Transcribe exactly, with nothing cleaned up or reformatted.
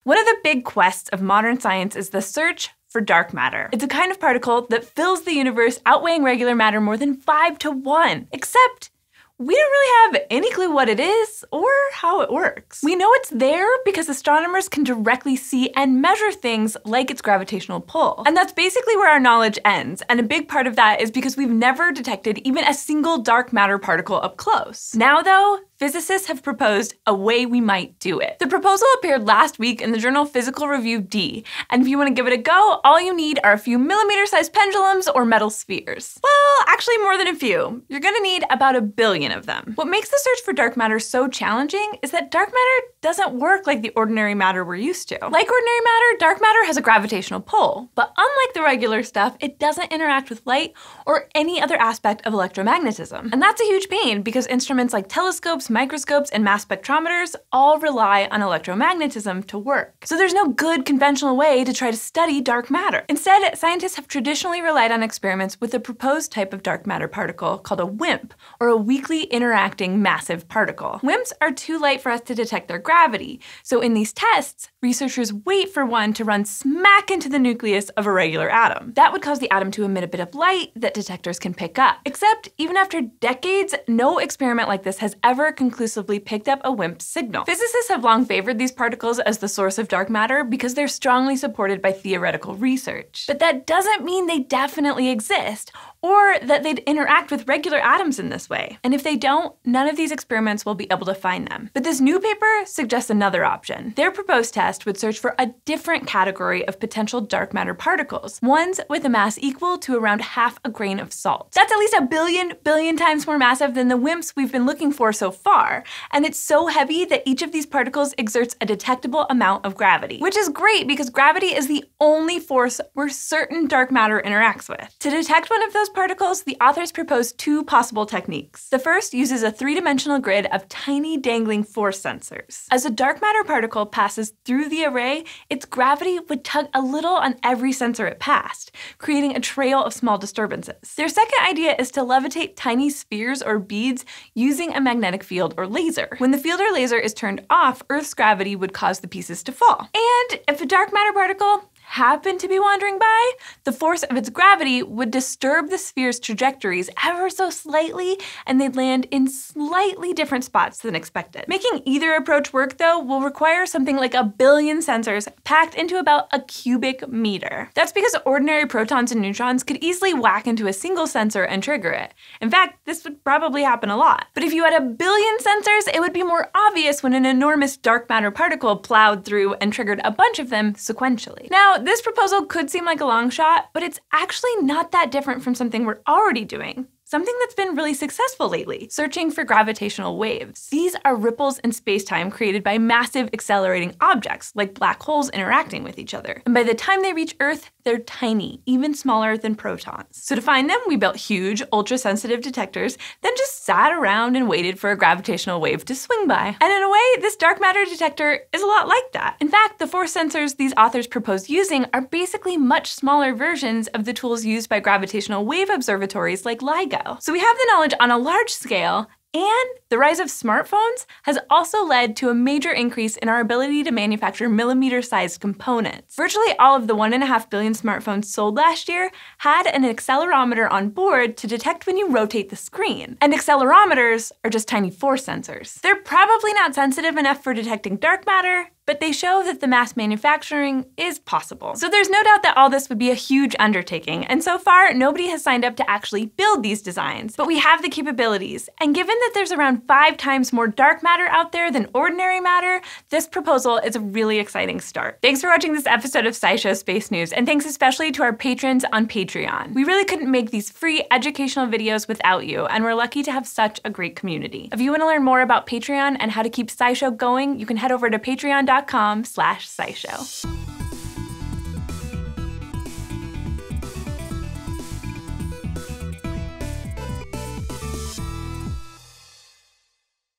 One of the big quests of modern science is the search for dark matter. It's a kind of particle that fills the universe, outweighing regular matter more than five to one. Except, we don't really have any clue what it is or how it works. We know it's there because astronomers can directly see and measure things like its gravitational pull. And that's basically where our knowledge ends. And a big part of that is because we've never detected even a single dark matter particle up close. Now though, physicists have proposed a way we might do it. The proposal appeared last week in the journal Physical Review D, and if you want to give it a go, all you need are a few millimeter-sized pendulums or metal spheres. Well, actually more than a few. You're gonna need about a billion of them. What makes the search for dark matter so challenging is that dark matter doesn't work like the ordinary matter we're used to. Like ordinary matter, dark matter has a gravitational pull, but unlike the regular stuff, it doesn't interact with light or any other aspect of electromagnetism. And that's a huge pain because instruments like telescopes, microscopes, and mass spectrometers all rely on electromagnetism to work. So there's no good conventional way to try to study dark matter. Instead, scientists have traditionally relied on experiments with a proposed type of dark matter particle called a wimp, or a weakly interacting massive particle. Wimps are too light for us to detect their gravity, so in these tests, researchers wait for one to run smack into the nucleus of a regular atom. That would cause the atom to emit a bit of light that detectors can pick up. Except, even after decades, no experiment like this has ever conclusively picked up a wimp signal. Physicists have long favored these particles as the source of dark matter because they're strongly supported by theoretical research. But that doesn't mean they definitely exist, or that they'd interact with regular atoms in this way. And if they don't, none of these experiments will be able to find them. But this new paper suggests another option. Their proposed test would search for a different category of potential dark matter particles, ones with a mass equal to around half a grain of salt. That's at least a billion, billion times more massive than the wimps we've been looking for so far. And it's so heavy that each of these particles exerts a detectable amount of gravity, which is great because gravity is the only force we're certain dark matter interacts with. To detect one of those particles, the authors proposed two possible techniques. The first uses a three-dimensional grid of tiny dangling force sensors. As a dark matter particle passes through the array, its gravity would tug a little on every sensor it passed, creating a trail of small disturbances. Their second idea is to levitate tiny spheres or beads using a magnetic field or laser. When the field or laser is turned off, Earth's gravity would cause the pieces to fall. And if a dark matter particle happened to be wandering by, the force of its gravity would disturb the sphere's trajectories ever so slightly, and they'd land in slightly different spots than expected. Making either approach work, though, will require something like a billion sensors packed into about a cubic meter. That's because ordinary protons and neutrons could easily whack into a single sensor and trigger it. In fact, this would probably happen a lot. But if you had a billion sensors, it would be more obvious when an enormous dark matter particle plowed through and triggered a bunch of them sequentially. Now, this proposal could seem like a long shot, but it's actually not that different from something we're already doing. Something that's been really successful lately, searching for gravitational waves. These are ripples in space-time created by massive accelerating objects, like black holes interacting with each other. And by the time they reach Earth, they're tiny, even smaller than protons. So to find them, we built huge, ultra-sensitive detectors, then just sat around and waited for a gravitational wave to swing by. And in a way, this dark matter detector is a lot like that. In fact, the force sensors these authors propose using are basically much smaller versions of the tools used by gravitational wave observatories like LIGO. So we have the knowledge on a large scale, and the rise of smartphones has also led to a major increase in our ability to manufacture millimeter-sized components. Virtually all of the one and a half billion smartphones sold last year had an accelerometer on board to detect when you rotate the screen. And accelerometers are just tiny force sensors. They're probably not sensitive enough for detecting dark matter, but they show that the mass manufacturing is possible. So there's no doubt that all this would be a huge undertaking, and so far, nobody has signed up to actually build these designs. But we have the capabilities, and given that there's around five times more dark matter out there than ordinary matter, this proposal is a really exciting start. Thanks for watching this episode of SciShow Space News, and thanks especially to our patrons on Patreon. We really couldn't make these free educational videos without you, and we're lucky to have such a great community. If you want to learn more about Patreon and how to keep SciShow going, you can head over to patreon dot com slash scishow.